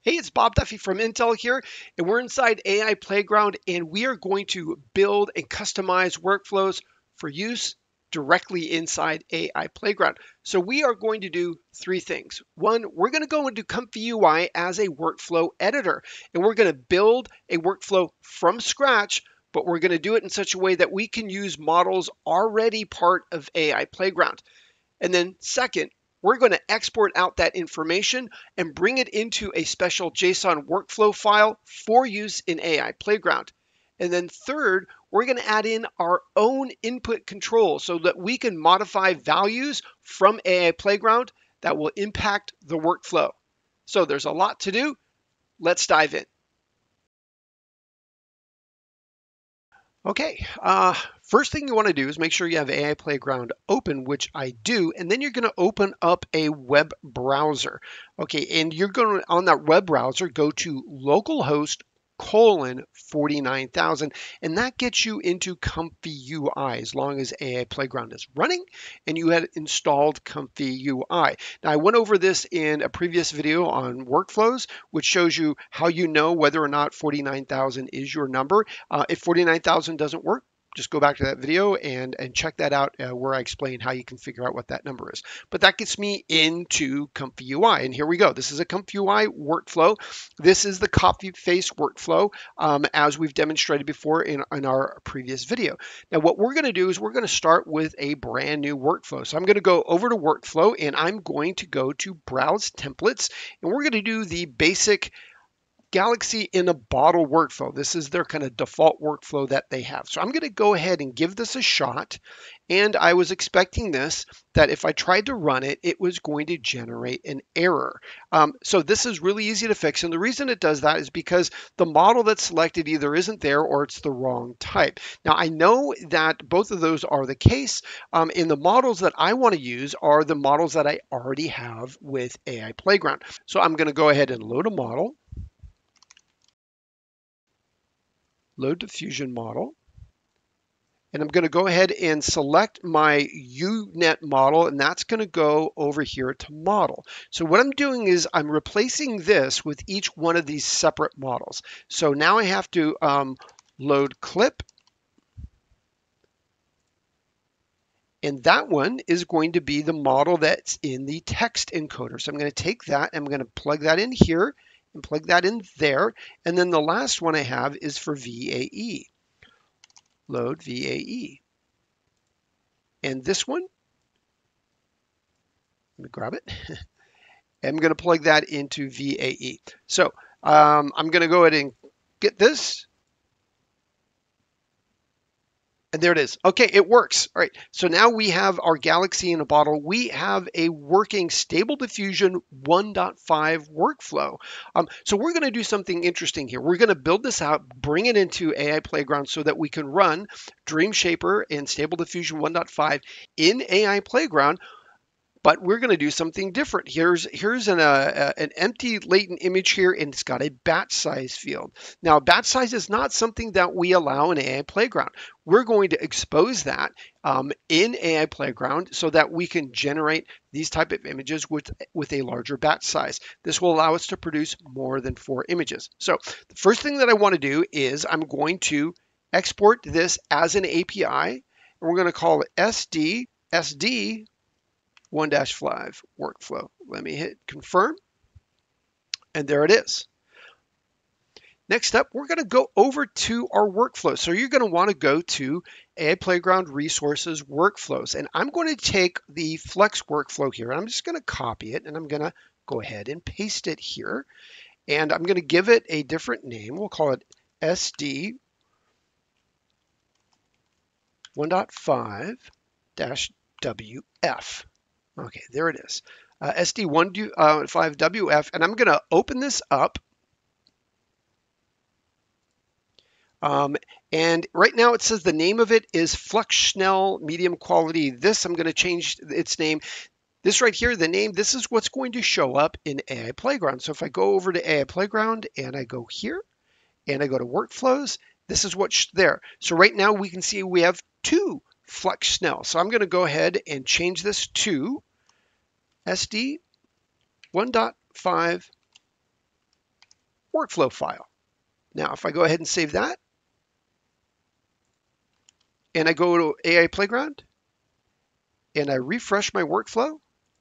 Hey, it's Bob Duffy from Intel here, and we're inside AI Playground, and we are going to build and customize workflows for use directly inside AI Playground. So we are going to do three things. One, we're going to go into ComfyUI as a workflow editor, and we're going to build a workflow from scratch, but we're going to do it in such a way that we can use models already part of AI Playground. And then second, we're going to export out that information and bring it into a special JSON workflow file for use in AI Playground. And then third, we're going to add in our own input control so that we can modify values from AI Playground that will impact the workflow. So there's a lot to do. Let's dive in. Okay, first thing you want to do is make sure you have AI Playground open, which I do, and then you're going to open up a web browser. Okay, and you're going to, on that web browser, go to localhost 49,000, and that gets you into ComfyUI as long as AI Playground is running and you had installed ComfyUI. Now, I went over this in a previous video on workflows, which shows you how you know whether or not 49,000 is your number. If 49,000 doesn't work, just go back to that video and check that out where I explain how you can figure out what that number is. But that gets me into ComfyUI. And here we go. This is a ComfyUI workflow. This is the copy paste workflow as we've demonstrated before in our previous video. Now, what we're going to do is we're going to start with a brand new workflow. So I'm going to go over to workflow and I'm going to go to browse templates and we're going to do the basic Galaxy in a bottle workflow. This is their kind of default workflow that they have. So I'm going to go ahead and give this a shot. And I was expecting this, that if I tried to run it, it was going to generate an error. So this is really easy to fix. And the reason it does that is because the model that's selected either isn't there or it's the wrong type. Now, I know that both of those are the case. And the models that I want to use are the models that I already have with AI Playground. So I'm going to go ahead and load a model. Load diffusion model. And I'm going to go ahead and select my UNet model, and that's going to go over here to model. So what I'm doing is I'm replacing this with each one of these separate models. So now I have to load clip. And that one is going to be the model that's in the text encoder. So I'm going to take that and I'm going to plug that in here and plug that in there. And then the last one I have is for VAE. Load VAE. And this one, let me grab it. I'm going to plug that into VAE. So I'm going to go ahead and get this. And there it is. Okay, it works. All right, so now we have our Galaxy in a bottle. We have a working Stable Diffusion 1.5 workflow. So we're going to do something interesting here. We're going to build this out, bring it into AI Playground so that we can run Dream Shaper and Stable Diffusion 1.5 in AI Playground. But we're going to do something different. Here's an empty latent image here, and it's got a batch size field. Now, batch size is not something that we allow in AI Playground. We're going to expose that in AI Playground so that we can generate these type of images with a larger batch size. This will allow us to produce more than 4 images. So the first thing that I want to do is I'm going to export this as an API, and we're going to call it SD 1-5 workflow. Let me hit confirm, and there it is. Next up, we're going to go over to our workflow. So you're going to want to go to AI Playground Resources Workflows, and I'm going to take the Flex workflow here, and I'm just going to copy it, and I'm going to go ahead and paste it here, and I'm going to give it a different name. We'll call it SD 1.5-WF. Okay, there it is. SD1.5WF, and I'm going to open this up. And right now it says the name of it is Flux Schnell Medium Quality. This, I'm going to change its name. This right here, the name, this is what's going to show up in AI Playground. So if I go over to AI Playground and I go here and I go to Workflows, this is what's there. So right now we can see we have 2 Flux Schnell. So I'm going to go ahead and change this to SD 1.5 workflow file. Now, if I go ahead and save that, and I go to AI Playground, and I refresh my workflow,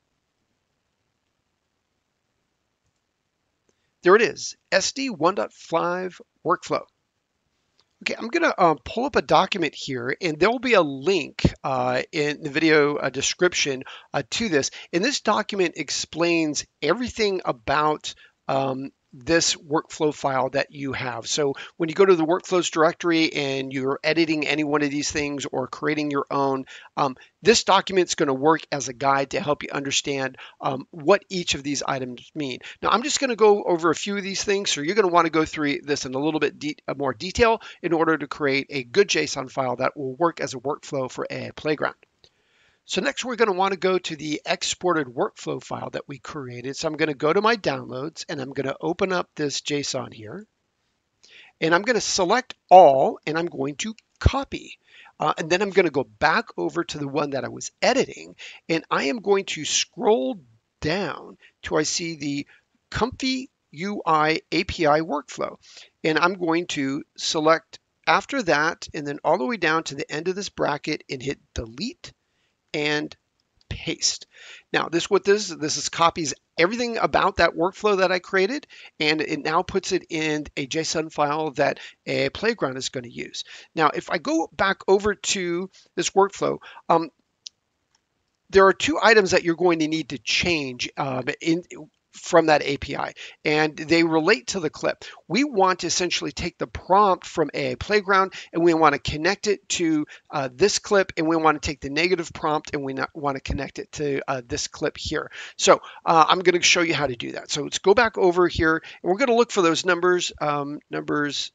there it is, SD 1.5 workflow. Okay, I'm going to pull up a document here, and there will be a link in the video description to this. And this document explains everything about this workflow file that you have. So when you go to the workflows directory and you're editing any one of these things or creating your own, this document is going to work as a guide to help you understand what each of these items mean. Now, I'm just going to go over a few of these things, so you're going to want to go through this in a little bit more detail in order to create a good JSON file that will work as a workflow for AI Playground. So next we're going to want to go to the exported workflow file that we created. So I'm going to go to my downloads and I'm going to open up this JSON here. And I'm going to select all and I'm going to copy. And then I'm going to go back over to the one that I was editing. And I am going to scroll down till I see the ComfyUI API workflow. And I'm going to select after that and then all the way down to the end of this bracket and hit delete and paste. Now, this is copies everything about that workflow that I created, and it now puts it in a JSON file that a Playground is going to use. Now, if I go back over to this workflow, there are two items that you're going to need to change from that API, and they relate to the clip. We want to essentially take the prompt from AI Playground and we want to connect it to this clip, and we want to take the negative prompt and we want to connect it to this clip here. So I'm going to show you how to do that. So let's go back over here and we're going to look for those numbers, numbers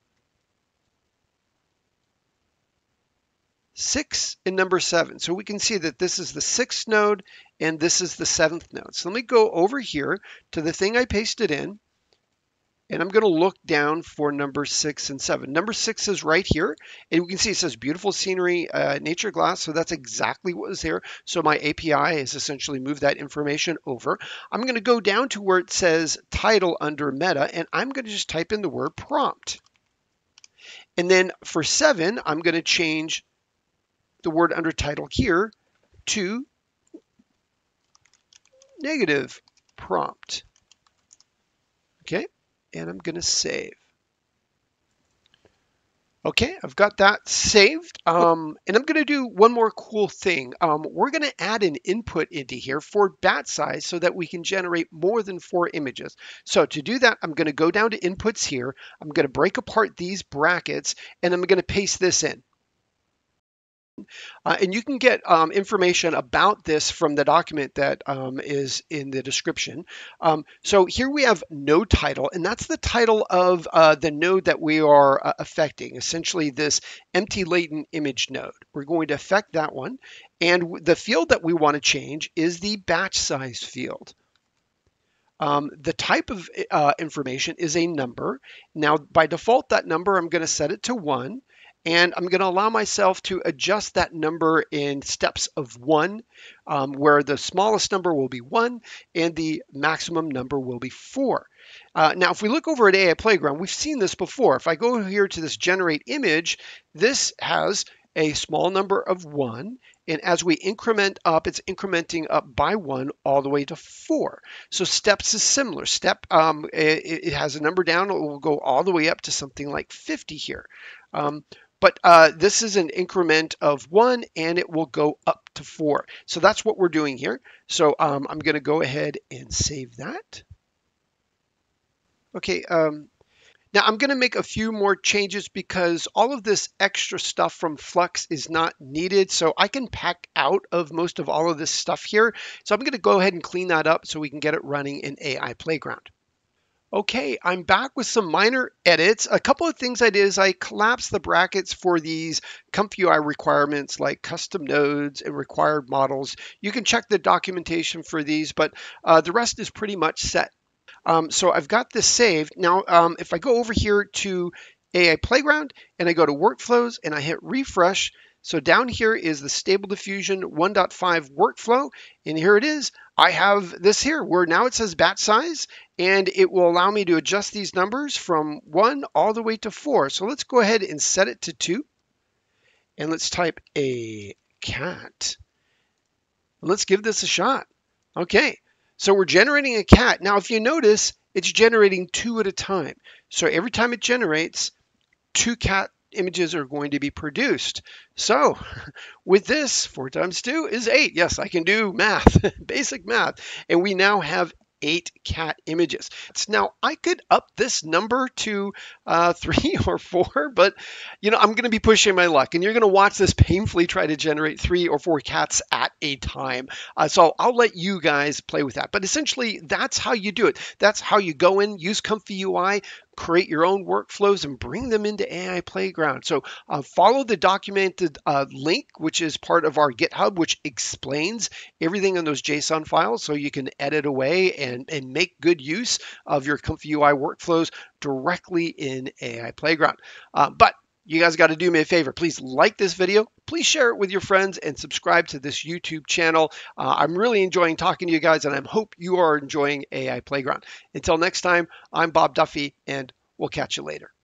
6 and number 7. So we can see that this is the 6th node and this is the 7th node. So let me go over here to the thing I pasted in, and I'm going to look down for number 6 and 7. Number 6 is right here, and you can see it says beautiful scenery, nature glass. So that's exactly what was there. So my API has essentially moved that information over. I'm going to go down to where it says title under meta, and I'm going to just type in the word prompt. And then for 7, I'm going to change the word under title here to negative prompt. Okay, and I'm going to save. Okay, I've got that saved. And I'm going to do one more cool thing. We're going to add an input into here for bat size so that we can generate more than 4 images. So to do that, I'm going to go down to inputs here. I'm going to break apart these brackets and I'm going to paste this in. And you can get information about this from the document that is in the description. So here we have node title, and that's the title of the node that we are affecting, essentially this empty latent image node. We're going to affect that one. And the field that we want to change is the batch size field. The type of information is a number. Now, by default, that number, I'm going to set it to 1. And I'm going to allow myself to adjust that number in steps of 1, where the smallest number will be 1 and the maximum number will be 4. Now, if we look over at AI Playground, we've seen this before. If I go here to this generate image, this has a small number of 1. And as we increment up, it's incrementing up by 1 all the way to 4. So steps is similar. Step, it has a number down. It will go all the way up to something like 50 here. But this is an increment of 1 and it will go up to 4. So that's what we're doing here. So I'm going to go ahead and save that. Okay. Now I'm going to make a few more changes because all of this extra stuff from Flux is not needed. So I can pack out of most of all of this stuff here. So I'm going to go ahead and clean that up so we can get it running in AI Playground. Okay, I'm back with some minor edits. A couple of things I did is I collapsed the brackets for these ComfyUI requirements like custom nodes and required models. You can check the documentation for these, but the rest is pretty much set. So I've got this saved. Now, if I go over here to AI Playground and I go to workflows and I hit refresh, So down here is the Stable Diffusion 1.5 workflow, and here it is. I have this here where now it says batch size, and it will allow me to adjust these numbers from 1 all the way to 4. So let's go ahead and set it to 2, and let's type a cat. Let's give this a shot. Okay, so we're generating a cat. Now, if you notice, it's generating 2 at a time. So every time it generates, 2 cat images are going to be produced. So with this, 4 times 2 is 8. Yes, I can do math, basic math. And we now have 8 cat images. Now, I could up this number to 3 or 4, but I'm going to be pushing my luck, and you're going to watch this painfully try to generate 3 or 4 cats at a time. So I'll let you guys play with that. But essentially, that's how you do it. That's how you go in, use ComfyUI, create your own workflows, and bring them into AI Playground. So follow the documented link, which is part of our GitHub, which explains everything in those JSON files, so you can edit away and make good use of your ComfyUI workflows directly in AI Playground. But you guys got to do me a favor. Please like this video. Please share it with your friends and subscribe to this YouTube channel. I'm really enjoying talking to you guys, and I hope you are enjoying AI Playground. Until next time, I'm Bob Duffy, and we'll catch you later.